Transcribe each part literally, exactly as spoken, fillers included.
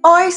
Oi,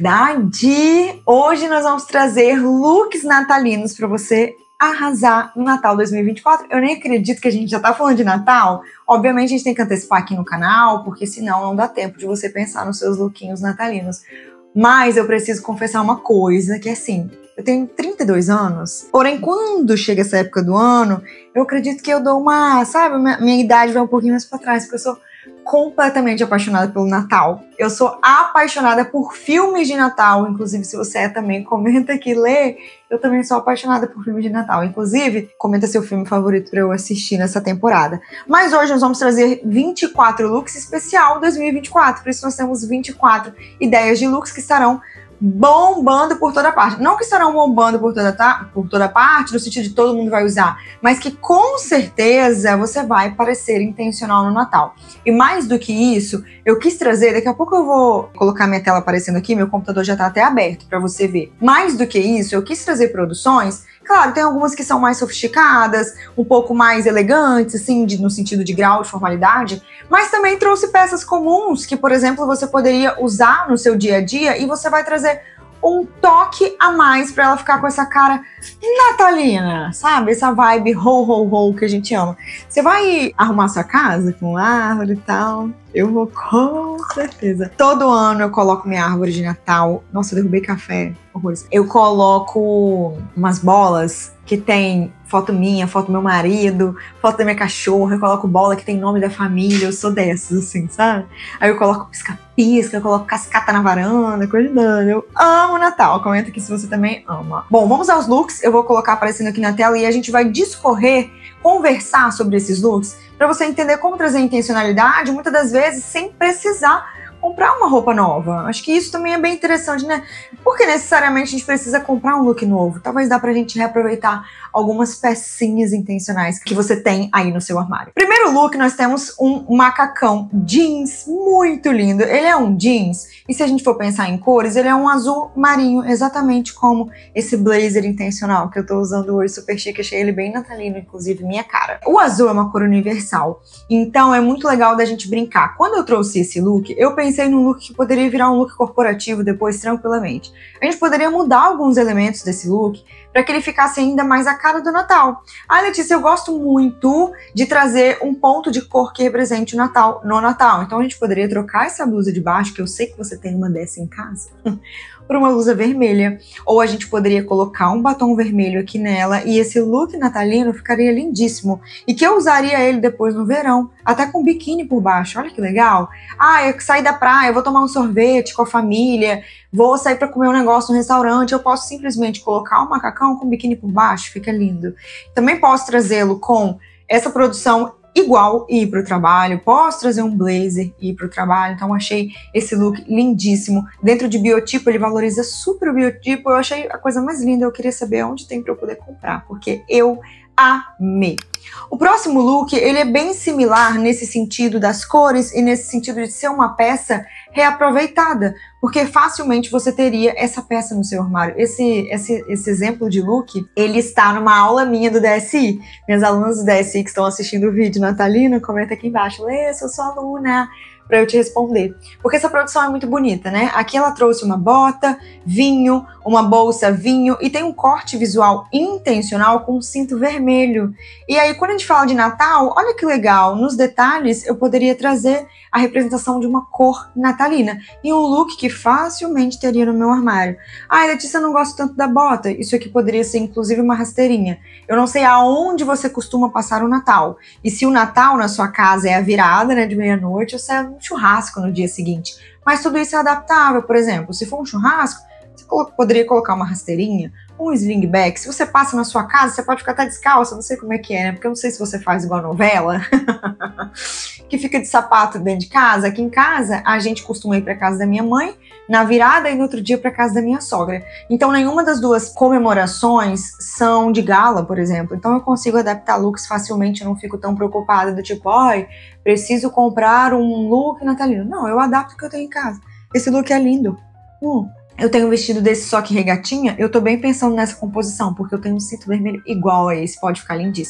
sociedade! Hoje nós vamos trazer looks natalinos para você arrasar no Natal dois mil e vinte e quatro. Eu nem acredito que a gente já tá falando de Natal. Obviamente a gente tem que antecipar aqui no canal, porque senão não dá tempo de você pensar nos seus lookinhos natalinos. Mas eu preciso confessar uma coisa, que é assim, eu tenho trinta e dois anos, porém quando chega essa época do ano, eu acredito que eu dou uma, sabe, minha, minha idade vai um pouquinho mais pra trás, porque eu sou completamente apaixonada pelo Natal. Eu sou apaixonada por filmes de Natal, inclusive se você é também, comenta aqui, lê. Eu também sou apaixonada por filmes de Natal, inclusive comenta seu filme favorito para eu assistir nessa temporada. Mas hoje nós vamos trazer vinte e quatro looks especial dois mil e vinte e quatro, por isso nós temos vinte e quatro ideias de looks que estarão bombando por toda parte. Não que estarão bombando por toda, tá, por toda parte, no sentido de todo mundo vai usar, mas que com certeza você vai parecer intencional no Natal. E mais do que isso, eu quis trazer, daqui a pouco eu vou colocar minha tela aparecendo aqui, meu computador já tá até aberto para você ver. Mais do que isso, eu quis trazer produções. Claro, tem algumas que são mais sofisticadas, um pouco mais elegantes, assim, de, no sentido de grau de formalidade, mas também trouxe peças comuns que, por exemplo, você poderia usar no seu dia a dia e você vai trazer um toque a mais para ela ficar com essa cara natalina, sabe? Essa vibe ho, ho, ho que a gente ama. Você vai arrumar sua casa com árvore e tal? Eu vou com certeza. Todo ano eu coloco minha árvore de Natal. Nossa, eu derrubei café. Horrores. Eu coloco umas bolas que tem foto minha, foto do meu marido, foto da minha cachorra. Eu coloco bola que tem nome da família. Eu sou dessas, assim, sabe? Aí eu coloco pisca-pisca, eu coloco cascata na varanda, coisa linda. Eu amo Natal. Comenta aqui se você também ama. Bom, vamos aos looks. Eu vou colocar aparecendo aqui na tela e a gente vai discorrer, conversar sobre esses looks para você entender como trazer intencionalidade, muitas das vezes sem precisar comprar uma roupa nova. Acho que isso também é bem interessante, né? Porque necessariamente a gente precisa comprar um look novo. Talvez dá pra gente reaproveitar algumas pecinhas intencionais que você tem aí no seu armário. Primeiro look, nós temos um macacão jeans muito lindo. Ele é um jeans, e se a gente for pensar em cores, ele é um azul marinho, exatamente como esse blazer intencional que eu tô usando hoje, super chique. Achei ele bem natalino, inclusive minha cara. O azul é uma cor universal, então é muito legal da gente brincar. Quando eu trouxe esse look, eu pensei num look que poderia virar um look corporativo depois, tranquilamente. A gente poderia mudar alguns elementos desse look para que ele ficasse ainda mais a cara do Natal. Ah, Letícia, eu gosto muito de trazer um ponto de cor que represente o Natal no Natal. Então a gente poderia trocar essa blusa de baixo, que eu sei que você tem uma dessa em casa, por uma blusa vermelha. Ou a gente poderia colocar um batom vermelho aqui nela e esse look natalino ficaria lindíssimo. E que eu usaria ele depois no verão, até com biquíni por baixo. Olha que legal. Ah, eu saí da praia, eu vou tomar um sorvete com a família, vou sair para comer um negócio no restaurante, eu posso simplesmente colocar um macacão com biquíni por baixo, fica lindo. Também posso trazê-lo com essa produção igual e ir para o trabalho, posso trazer um blazer e ir para o trabalho, então achei esse look lindíssimo. Dentro de biotipo, ele valoriza super o biotipo, eu achei a coisa mais linda, eu queria saber onde tem para eu poder comprar, porque eu amei. O próximo look, ele é bem similar nesse sentido das cores e nesse sentido de ser uma peça reaproveitada, porque facilmente você teria essa peça no seu armário. Esse, esse, esse exemplo de look, ele está numa aula minha do D S I. Minhas alunas do D S I que estão assistindo o vídeo natalino, comenta aqui embaixo, Lê, eu sou aluna, para eu te responder. Porque essa produção é muito bonita, né? Aqui ela trouxe uma bota, vinho, uma bolsa vinho e tem um corte visual intencional com um cinto vermelho. E aí, quando a gente fala de Natal, olha que legal, nos detalhes eu poderia trazer a representação de uma cor natalina e um look que facilmente teria no meu armário. Ai, Letícia, eu não gosto tanto da bota. Isso aqui poderia ser inclusive uma rasteirinha. Eu não sei aonde você costuma passar o Natal. E se o Natal na sua casa é a virada, né, de meia-noite, ou se é um churrasco no dia seguinte. Mas tudo isso é adaptável, por exemplo, se for um churrasco, você poderia colocar uma rasteirinha, um slingback. Se você passa na sua casa, você pode ficar até descalça, não sei como é que é, né? Porque eu não sei se você faz igual a novela, que fica de sapato dentro de casa. Aqui em casa, a gente costuma ir para casa da minha mãe na virada e no outro dia para casa da minha sogra. Então, nenhuma das duas comemorações são de gala, por exemplo. Então, eu consigo adaptar looks facilmente, eu não fico tão preocupada do tipo, ai, preciso comprar um look natalino. Não, eu adapto o que eu tenho em casa. Esse look é lindo. Hum. Eu tenho um vestido desse só que regatinha, eu tô bem pensando nessa composição, porque eu tenho um cinto vermelho igual a esse, pode ficar lindíssimo.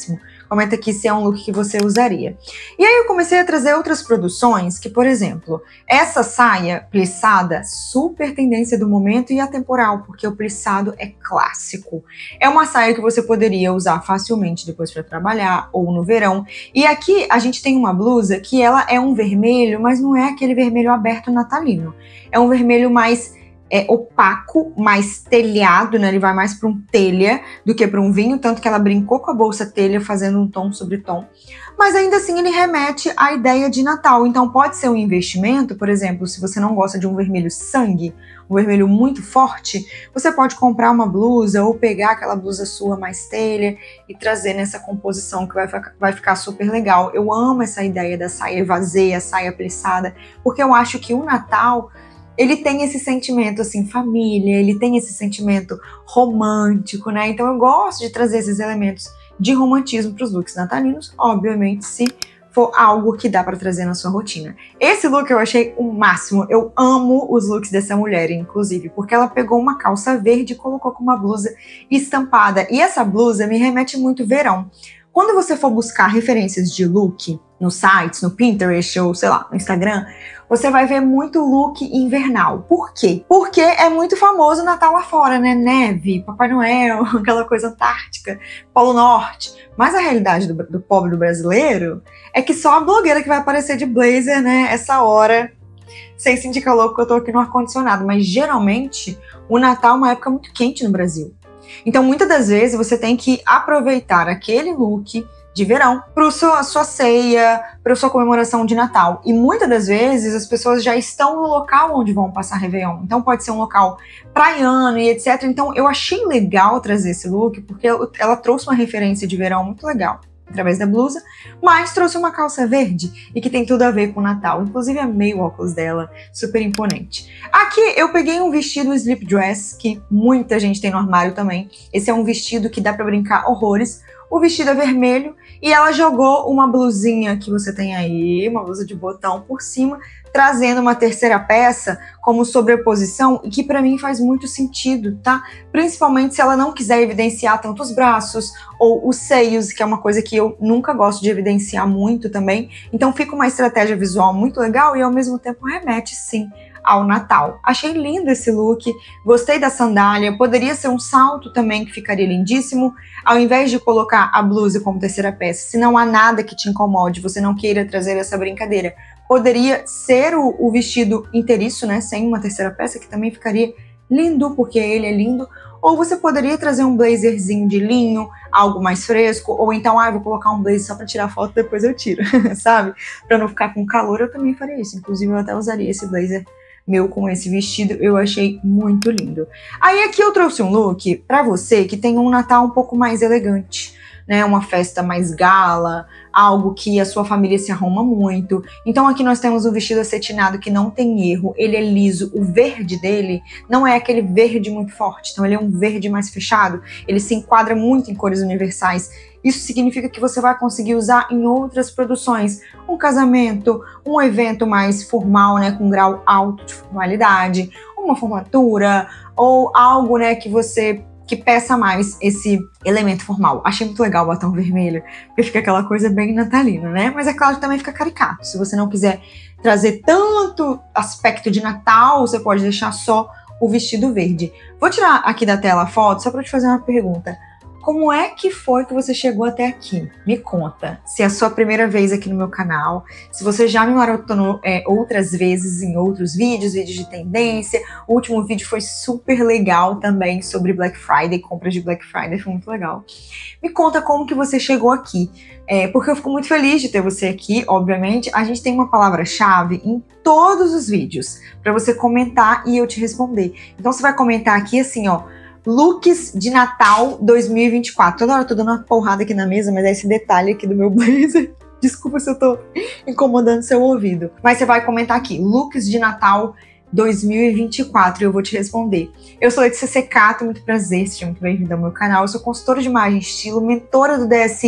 Comenta aqui se é um look que você usaria. E aí eu comecei a trazer outras produções que, por exemplo, essa saia plissada, super tendência do momento e atemporal, porque o plissado é clássico. É uma saia que você poderia usar facilmente depois para trabalhar ou no verão. E aqui a gente tem uma blusa que ela é um vermelho, mas não é aquele vermelho aberto natalino. É um vermelho mais é, opaco, mais telhado, né? Ele vai mais para um telha do que para um vinho, tanto que ela brincou com a bolsa telha, fazendo um tom sobre tom. Mas ainda assim ele remete à ideia de Natal. Então pode ser um investimento, por exemplo, se você não gosta de um vermelho sangue, um vermelho muito forte, você pode comprar uma blusa ou pegar aquela blusa sua mais telha e trazer nessa composição que vai, vai ficar super legal. Eu amo essa ideia da saia vazeia, saia plissada, porque eu acho que o Natal, ele tem esse sentimento, assim, família, ele tem esse sentimento romântico, né? Então eu gosto de trazer esses elementos de romantismo para os looks natalinos, obviamente, se for algo que dá para trazer na sua rotina. Esse look eu achei o máximo. Eu amo os looks dessa mulher, inclusive, porque ela pegou uma calça verde e colocou com uma blusa estampada. E essa blusa me remete muito verão. Quando você for buscar referências de look nos sites, no Pinterest ou, sei lá, no Instagram, você vai ver muito look invernal. Por quê? Porque é muito famoso o Natal lá fora, né? Neve, Papai Noel, aquela coisa antártica, Polo Norte. Mas a realidade do, do pobre do brasileiro é que só a blogueira que vai aparecer de blazer, né? Essa hora, sem sentir calor, porque eu tô aqui no ar-condicionado. Mas geralmente o Natal é uma época muito quente no Brasil. Então muitas das vezes você tem que aproveitar aquele look de verão para a sua ceia, para a sua comemoração de Natal. E muitas das vezes as pessoas já estão no local onde vão passar Réveillon. Então pode ser um local praiano e etcétera. Então eu achei legal trazer esse look, porque ela trouxe uma referência de verão muito legal através da blusa, mas trouxe uma calça verde e que tem tudo a ver com o Natal. Inclusive amei o óculos dela, super imponente. Aqui eu peguei um vestido slip dress, que muita gente tem no armário também. Esse é um vestido que dá pra brincar horrores. O vestido é vermelho e ela jogou uma blusinha que você tem aí, uma blusa de botão por cima, trazendo uma terceira peça como sobreposição, e que pra mim faz muito sentido, tá? Principalmente se ela não quiser evidenciar tanto os braços ou os seios, que é uma coisa que eu nunca gosto de evidenciar muito também. Então fica uma estratégia visual muito legal e ao mesmo tempo remete, sim, ao Natal. Achei lindo esse look, gostei da sandália, poderia ser um salto também que ficaria lindíssimo, ao invés de colocar a blusa como terceira peça. Se não há nada que te incomode, você não queira trazer essa brincadeira, poderia ser o, o vestido inteiriço, né, sem uma terceira peça, que também ficaria lindo, porque ele é lindo. Ou você poderia trazer um blazerzinho de linho, algo mais fresco, ou então, ah, vou colocar um blazer só pra tirar foto, depois eu tiro, sabe? Pra não ficar com calor, eu também faria isso. Inclusive, eu até usaria esse blazer meu com esse vestido, eu achei muito lindo. Aí aqui eu trouxe um look pra você que tem um Natal um pouco mais elegante, né? Uma festa mais gala, algo que a sua família se arruma muito. Então aqui nós temos um vestido acetinado que não tem erro, ele é liso, o verde dele não é aquele verde muito forte, então ele é um verde mais fechado, ele se enquadra muito em cores universais. Isso significa que você vai conseguir usar em outras produções, um casamento, um evento mais formal, né, com grau alto de formalidade, uma formatura ou algo, né, que você que peça mais esse elemento formal. Achei muito legal o batom vermelho, porque fica aquela coisa bem natalina, né? Mas é claro que também fica caricato. Se você não quiser trazer tanto aspecto de Natal, você pode deixar só o vestido verde. Vou tirar aqui da tela a foto só para te fazer uma pergunta. Como é que foi que você chegou até aqui? Me conta. Se é a sua primeira vez aqui no meu canal, se você já me maratonou é, outras vezes em outros vídeos, vídeos de tendência. O último vídeo foi super legal também sobre Black Friday, compras de Black Friday, foi muito legal. Me conta como que você chegou aqui, é, porque eu fico muito feliz de ter você aqui, obviamente. A gente tem uma palavra-chave em todos os vídeos para você comentar e eu te responder. Então você vai comentar aqui assim, ó, looks de Natal dois mil e vinte e quatro. Toda hora eu tô dando uma porrada aqui na mesa, mas é esse detalhe aqui do meu blazer. Desculpa se eu tô incomodando seu ouvido. Mas você vai comentar aqui, looks de Natal dois mil e vinte e quatro, e eu vou te responder. Eu sou Letícia Secato, muito prazer, seja muito bem-vindo ao meu canal. Eu sou consultora de imagem e estilo, mentora do D S I,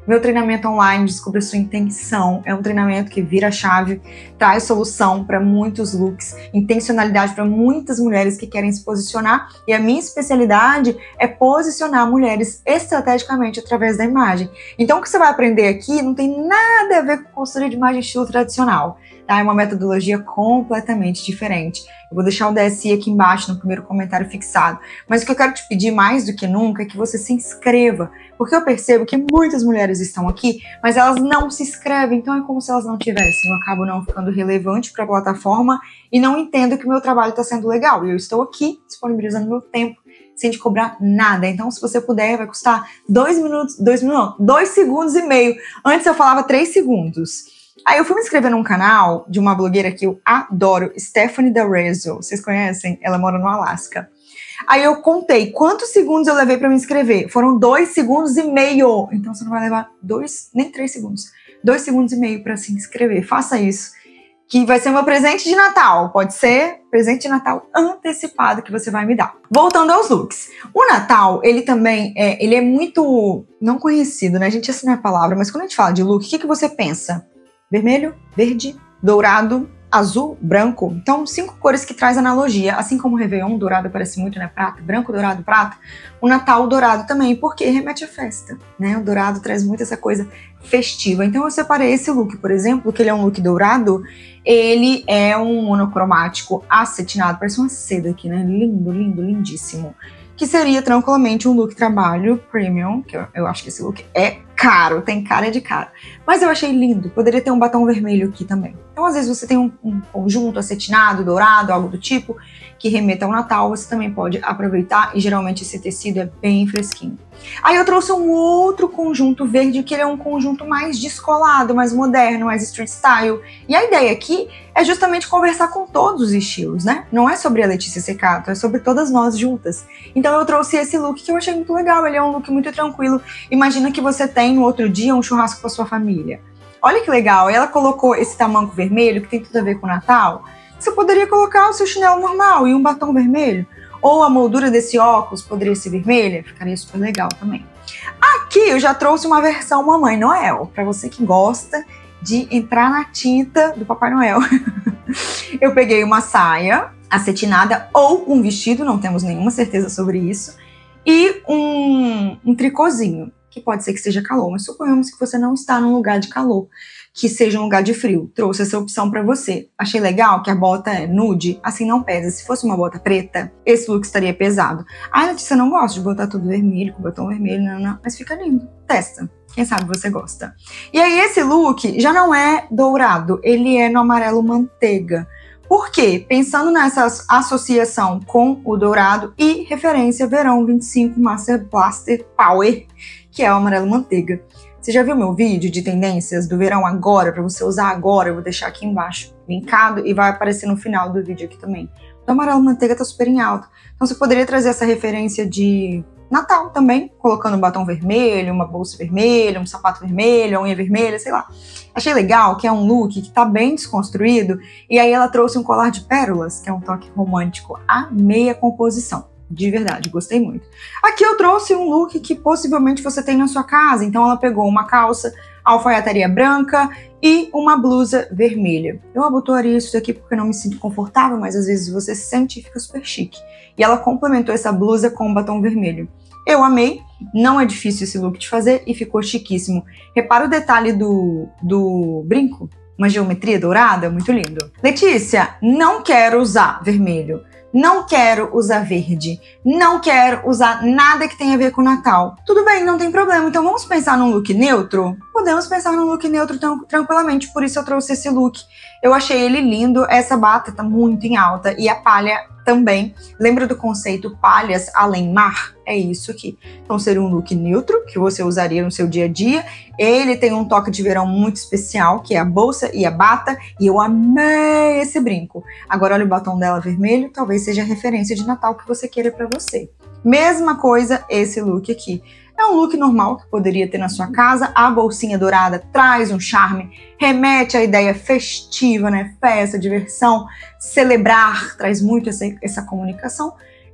Meu treinamento online, Descubra Sua Intenção, é um treinamento que vira a chave, traz solução para muitos looks, intencionalidade para muitas mulheres que querem se posicionar, e a minha especialidade é posicionar mulheres estrategicamente através da imagem. Então o que você vai aprender aqui não tem nada a ver com consultoria de imagem estilo tradicional, tá? É uma metodologia completamente diferente. Eu vou deixar o D S I aqui embaixo no primeiro comentário fixado. Mas o que eu quero te pedir mais do que nunca é que você se inscreva, porque eu percebo que muitas mulheres estão aqui, mas elas não se inscrevem, então é como se elas não tivessem. Eu acabo não ficando relevante para a plataforma e não entendo que o meu trabalho está sendo legal. E eu estou aqui disponibilizando meu tempo sem te cobrar nada. Então, se você puder, vai custar dois minutos, dois minutos, não, dois segundos e meio. Antes eu falava três segundos. Aí eu fui me inscrever num canal de uma blogueira que eu adoro, Stephanie D'Arezzo. Vocês conhecem? Ela mora no Alasca. Aí eu contei quantos segundos eu levei pra me inscrever. Foram dois segundos e meio. Então você não vai levar dois, nem três segundos. Dois segundos e meio pra se inscrever. Faça isso. Que vai ser meu presente de Natal. Pode ser presente de Natal antecipado que você vai me dar. Voltando aos looks. O Natal, ele também é, ele é muito não conhecido, né? A gente assina a palavra, mas quando a gente fala de look, o que, que você pensa? Vermelho, verde, dourado, azul, branco. Então, cinco cores que traz analogia. Assim como o Réveillon, dourado aparece muito, né? Prata, branco, dourado, prata. O Natal, dourado também, porque remete à festa, né? O dourado traz muito essa coisa festiva. Então, eu separei esse look, por exemplo, que ele é um look dourado. Ele é um monocromático acetinado, parece uma seda aqui, né? Lindo, lindo, lindíssimo. Que seria tranquilamente um look trabalho premium, que eu, eu acho que esse look é caro, tem cara de caro. Mas eu achei lindo, poderia ter um batom vermelho aqui também. Então, às vezes, você tem um, um conjunto acetinado, dourado, algo do tipo, que remeta ao Natal, você também pode aproveitar, e geralmente esse tecido é bem fresquinho. Aí eu trouxe um outro conjunto verde, que ele é um conjunto mais descolado, mais moderno, mais street style. E a ideia aqui é justamente conversar com todos os estilos, né? Não é sobre a Letícia Secato, é sobre todas nós juntas. Então eu trouxe esse look que eu achei muito legal, ele é um look muito tranquilo. Imagina que você tem no outro dia um churrasco com a sua família. Olha que legal, ela colocou esse tamanco vermelho, que tem tudo a ver com o Natal. Você poderia colocar o seu chinelo normal e um batom vermelho. Ou a moldura desse óculos poderia ser vermelha, ficaria super legal também. Aqui eu já trouxe uma versão Mamãe Noel, para você que gosta de entrar na tinta do Papai Noel. Eu peguei uma saia acetinada ou um vestido, não temos nenhuma certeza sobre isso, e um, um tricôzinho, que pode ser que seja calor, mas suponhamos que você não está num lugar de calor, que seja um lugar de frio. Trouxe essa opção pra você. Achei legal que a bota é nude, assim não pesa. Se fosse uma bota preta, esse look estaria pesado. Ah, Letícia, não gosta de botar tudo vermelho, com batom vermelho, não, não. Mas fica lindo. Testa. Quem sabe você gosta. E aí esse look já não é dourado, ele é no amarelo manteiga. Por quê? Pensando nessa associação com o dourado e referência verão vinte e cinco Master Blaster Power, que é o amarelo manteiga. Você já viu meu vídeo de tendências do verão agora, para você usar agora? Eu vou deixar aqui embaixo, linkado, e vai aparecer no final do vídeo aqui também. O amarelo manteiga tá super em alta. Então você poderia trazer essa referência de Natal também, colocando um batom vermelho, uma bolsa vermelha, um sapato vermelho, a unha vermelha, sei lá. Achei legal que é um look que tá bem desconstruído, e aí ela trouxe um colar de pérolas, que é um toque romântico. Amei a composição. De verdade, gostei muito. Aqui eu trouxe um look que possivelmente você tem na sua casa. Então ela pegou uma calça, alfaiataria branca e uma blusa vermelha. Eu abotoaria isso daqui porque eu não me sinto confortável, mas às vezes você se sente e fica super chique. E ela complementou essa blusa com um batom vermelho. Eu amei, não é difícil esse look de fazer e ficou chiquíssimo. Repara o detalhe do, do brinco, uma geometria dourada, muito lindo. Letícia, não quero usar vermelho. Não quero usar verde, não quero usar nada que tenha a ver com o Natal. Tudo bem, não tem problema, então vamos pensar num look neutro? Podemos pensar num look neutro tranquilamente, por isso eu trouxe esse look. Eu achei ele lindo, essa bata tá muito em alta e a palha também. Lembra do conceito palhas além mar? É isso aqui. Então seria um look neutro, que você usaria no seu dia a dia. Ele tem um toque de verão muito especial, que é a bolsa e a bata, e eu amei esse brinco. Agora olha o batom dela vermelho, talvez seja a referência de Natal que você queira pra você. Mesma coisa esse look aqui. É um look normal que poderia ter na sua casa. A bolsinha dourada traz um charme, remete à ideia festiva, né? Festa, diversão, celebrar, traz muito essa, essa comunicação.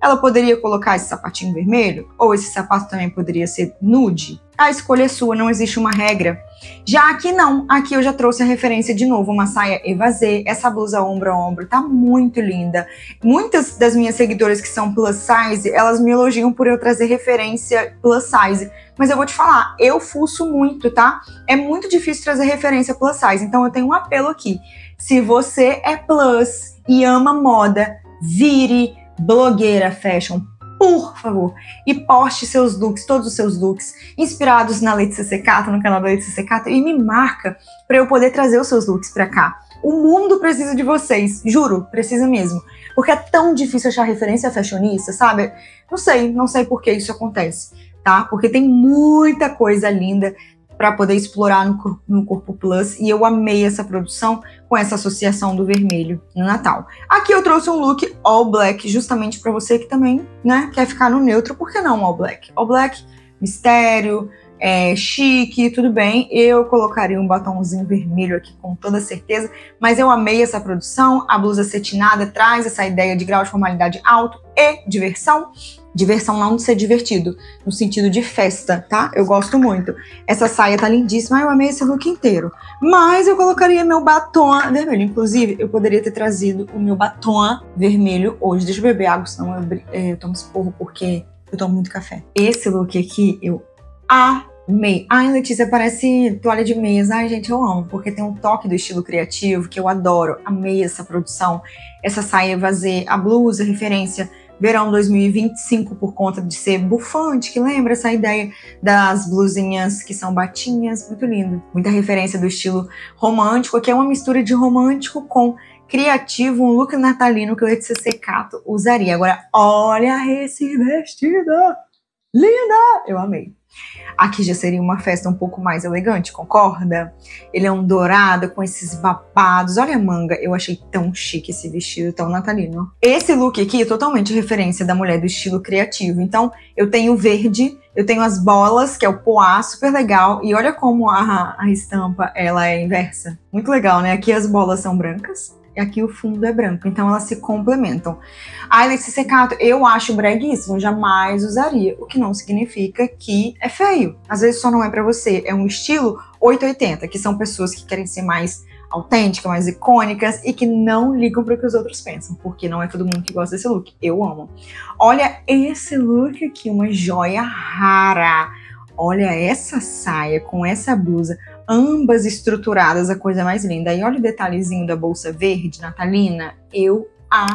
Ela poderia colocar esse sapatinho vermelho? Ou esse sapato também poderia ser nude? A escolha é sua, não existe uma regra. Já aqui não, aqui eu já trouxe a referência de novo, uma saia evasê, essa blusa ombro a ombro tá muito linda. Muitas das minhas seguidoras que são plus size, elas me elogiam por eu trazer referência plus size. Mas eu vou te falar, eu fuço muito, tá? É muito difícil trazer referência plus size, então eu tenho um apelo aqui. Se você é plus e ama moda, vire blogueira fashion, por favor, e poste seus looks, todos os seus looks, inspirados na Letícia Secato, no canal da Letícia Secato, e me marca para eu poder trazer os seus looks para cá. O mundo precisa de vocês, juro, precisa mesmo. Porque é tão difícil achar referência fashionista, sabe? Não sei, não sei por que isso acontece, tá? Porque tem muita coisa linda para poder explorar no, no Corpo Plus, e eu amei essa produção com essa associação do vermelho no Natal. Aqui eu trouxe um look all black, justamente para você que também, né, quer ficar no neutro. Por que não all black? All black, mistério, é, chique, tudo bem. Eu colocaria um batomzinho vermelho aqui com toda certeza, mas eu amei essa produção. A blusa cetinada traz essa ideia de grau de formalidade alto e diversão. Diversão não de ser divertido, no sentido de festa, tá? Eu gosto muito. Essa saia tá lindíssima, eu amei esse look inteiro. Mas eu colocaria meu batom vermelho. Inclusive, eu poderia ter trazido o meu batom vermelho hoje. Deixa eu beber água, senão eu, é, eu tomo esporro, porque eu tomo muito café. Esse look aqui, eu amei. Ai, Letícia, parece toalha de mesa. Ai, gente, eu amo, porque tem um toque do estilo criativo que eu adoro. Amei essa produção. Essa saia evasê, a blusa, referência verão dois mil e vinte e cinco, por conta de ser bufante, que lembra essa ideia das blusinhas que são batinhas, muito lindo. Muita referência do estilo romântico, que é uma mistura de romântico com criativo, um look natalino que o Letícia Secato usaria. Agora, olha esse vestido! Linda! Eu amei. Aqui já seria uma festa um pouco mais elegante, concorda? Ele é um dourado com esses babados. Olha a manga, eu achei tão chique esse vestido, tão natalino. Esse look aqui é totalmente referência da mulher do estilo criativo. Então, eu tenho verde, eu tenho as bolas, que é o poá, super legal. E olha como a, a estampa, ela é inversa. Muito legal, né? Aqui as bolas são brancas. E aqui o fundo é branco, então elas se complementam. A Letícia Secato, eu acho breguíssimo, jamais usaria, o que não significa que é feio. Às vezes só não é pra você, é um estilo oitocentos e oitenta, que são pessoas que querem ser mais autênticas, mais icônicas e que não ligam para o que os outros pensam, porque não é todo mundo que gosta desse look. Eu amo. Olha esse look aqui, uma joia rara. Olha essa saia com essa blusa, ambas estruturadas, a coisa mais linda. E olha o detalhezinho da bolsa verde natalina, eu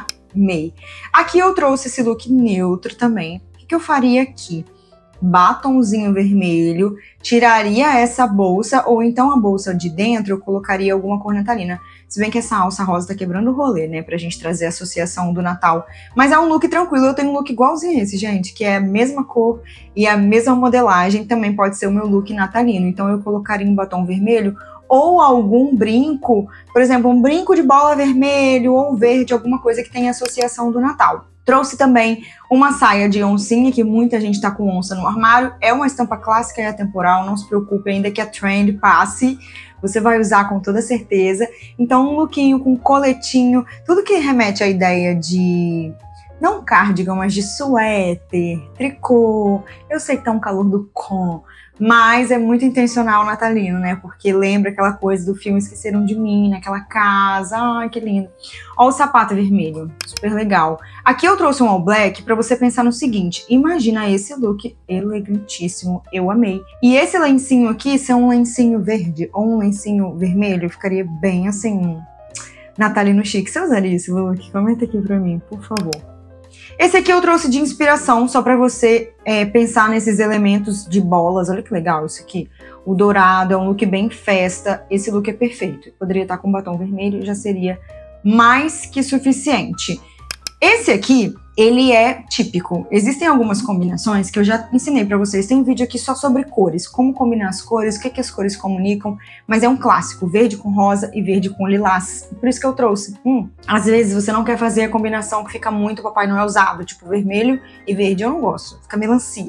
amei. Aqui eu trouxe esse look neutro também. O que eu faria aqui? Batomzinho vermelho, tiraria essa bolsa, ou então a bolsa de dentro eu colocaria alguma cor natalina. Se bem que essa alça rosa tá quebrando o rolê, né, pra gente trazer a associação do Natal. Mas é um look tranquilo, eu tenho um look igualzinho esse, gente, que é a mesma cor e a mesma modelagem, também pode ser o meu look natalino. Então eu colocaria um batom vermelho ou algum brinco, por exemplo, um brinco de bola vermelho ou verde, alguma coisa que tenha associação do Natal. Trouxe também uma saia de oncinha, que muita gente tá com onça no armário. É uma estampa clássica e atemporal, não se preocupe, ainda que a trend passe, você vai usar com toda certeza. Então um lookinho com coletinho, tudo que remete à ideia de, não cardigan, mas de suéter, tricô. Eu sei que tá um calor do com, mas é muito intencional natalino, né? Porque lembra aquela coisa do filme Esqueceram de Mim, naquela casa. Ai, que lindo. Ó o sapato vermelho, super legal. Aqui eu trouxe um all black pra você pensar no seguinte. Imagina esse look elegantíssimo, eu amei. E esse lencinho aqui, se é um lencinho verde ou um lencinho vermelho, ficaria bem assim, natalino chique. Você usaria esse look? Comenta aqui pra mim, por favor. Esse aqui eu trouxe de inspiração, só para você é, pensar nesses elementos de bolas. Olha que legal isso aqui. O dourado é um look bem festa. Esse look é perfeito. Poderia estar com batom vermelho, já seria mais que suficiente. Esse aqui, ele é típico. Existem algumas combinações que eu já ensinei pra vocês. Tem um vídeo aqui só sobre cores, como combinar as cores, o que, que as cores comunicam, mas é um clássico, verde com rosa e verde com lilás. Por isso que eu trouxe. Hum, às vezes você não quer fazer a combinação que fica muito Papai Noel usado, tipo vermelho e verde. Eu não gosto, fica melancia.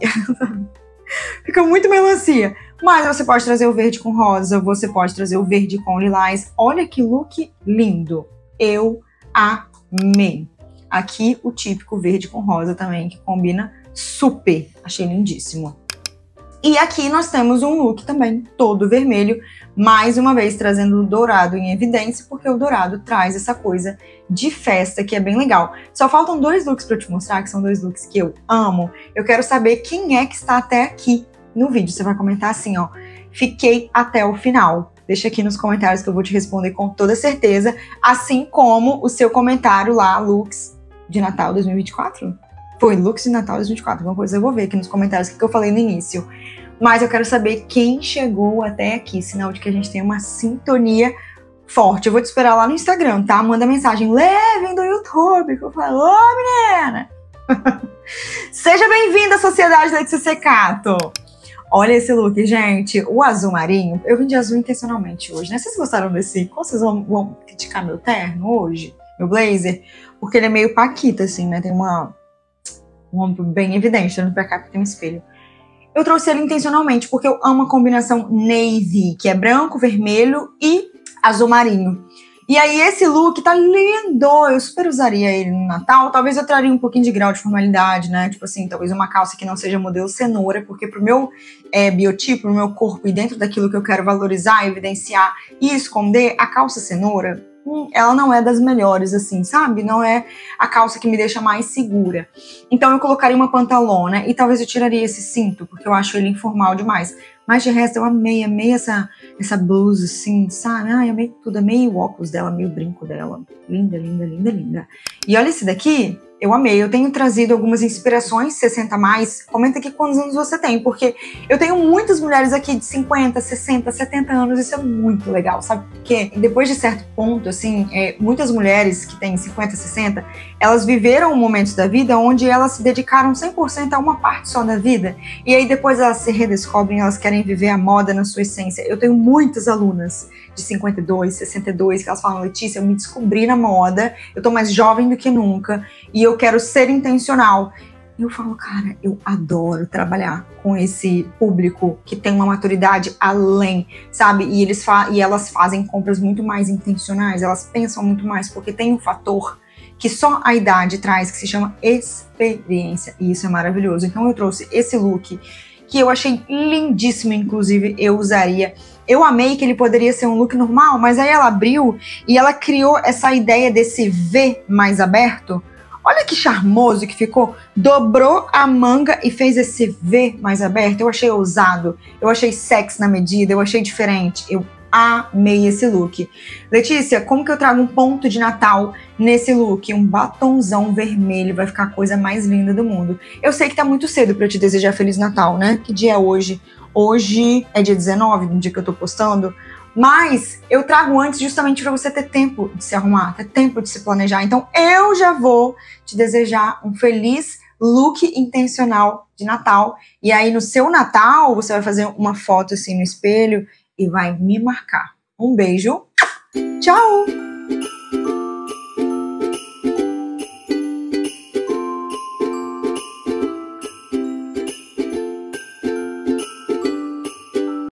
Fica muito melancia. Mas você pode trazer o verde com rosa, você pode trazer o verde com lilás. Olha que look lindo. Eu amei. aqui o típico verde com rosa também, que combina super. Achei lindíssimo. E aqui nós temos um look também todo vermelho, mais uma vez trazendo o dourado em evidência, porque o dourado traz essa coisa de festa que é bem legal. Só faltam dois looks para eu te mostrar, que são dois looks que eu amo. Eu quero saber quem é que está até aqui no vídeo. Você vai comentar assim, ó, fiquei até o final. Deixa aqui nos comentários que eu vou te responder com toda certeza, assim como o seu comentário lá, looks de Natal dois mil e vinte e quatro? Foi looks de Natal dois mil e vinte e quatro, alguma coisa eu vou ver aqui nos comentários o que eu falei no início. Mas eu quero saber quem chegou até aqui, sinal de que a gente tem uma sintonia forte. Eu vou te esperar lá no Instagram, tá? Manda mensagem, levem do YouTube, que eu falo, ô menina! Seja bem-vinda à Sociedade Letícia Secato! Olha esse look, gente, o azul marinho, eu vim de azul intencionalmente hoje, né? Vocês gostaram desse? Como vocês vão, vão criticar meu terno hoje? Meu blazer? Porque ele é meio paquita, assim, né? Tem uma... um ombro bem evidente, olhando pra cá porque tem um espelho. Eu trouxe ele intencionalmente porque eu amo a combinação navy, que é branco, vermelho e azul marinho. E aí esse look tá lindo, eu super usaria ele no Natal. Talvez eu traria um pouquinho de grau de formalidade, né? Tipo assim, talvez uma calça que não seja modelo cenoura, porque pro meu é, biotipo, pro meu corpo e dentro daquilo que eu quero valorizar, evidenciar e esconder, a calça cenoura, Hum, ela não é das melhores, assim, sabe? Não é a calça que me deixa mais segura. Então eu colocaria uma pantalona e talvez eu tiraria esse cinto, porque eu acho ele informal demais. Mas de resto eu amei, amei essa, essa blusa, assim, sabe? Ai, amei tudo, amei o óculos dela, amei o brinco dela. Linda, linda, linda, linda. E olha esse daqui, eu amei. Eu tenho trazido algumas inspirações sessenta mais. Comenta aqui quantos anos você tem, porque eu tenho muitas mulheres aqui de cinquenta, sessenta, setenta anos. Isso é muito legal, sabe? Porque depois de certo ponto, assim, é, muitas mulheres que têm cinquenta, sessenta, elas viveram momentos da vida onde elas se dedicaram cem por cento a uma parte só da vida. E aí depois elas se redescobrem, elas querem viver a moda na sua essência. Eu tenho muitas alunas de cinquenta e dois, sessenta e dois, que elas falam, Letícia, eu me descobri na moda, eu tô mais jovem do que nunca, e eu quero ser intencional. E eu falo, cara, eu adoro trabalhar com esse público que tem uma maturidade além, sabe? E, eles fa e elas fazem compras muito mais intencionais, elas pensam muito mais, porque tem um fator que só a idade traz, que se chama experiência, e isso é maravilhoso. Então eu trouxe esse look, que eu achei lindíssimo, inclusive eu usaria. Eu amei que ele poderia ser um look normal, mas aí ela abriu e ela criou essa ideia desse V mais aberto. Olha que charmoso que ficou. Dobrou a manga e fez esse V mais aberto. Eu achei ousado, eu achei sexy na medida, eu achei diferente. Eu amei esse look. Letícia, como que eu trago um ponto de Natal nesse look? Um batonzão vermelho, vai ficar a coisa mais linda do mundo. Eu sei que tá muito cedo pra eu te desejar Feliz Natal, né? Que dia é hoje? Hoje é dia dezenove, no dia que eu tô postando. Mas eu trago antes justamente para você ter tempo de se arrumar, ter tempo de se planejar. Então eu já vou te desejar um feliz look intencional de Natal. E aí no seu Natal, você vai fazer uma foto assim no espelho e vai me marcar. Um beijo, tchau!